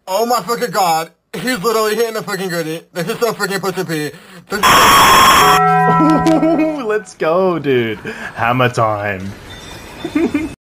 Oh my fucking god. He's literally hitting a fucking goodie. This is so freaking pussy P. Let's go, dude. Hammer time.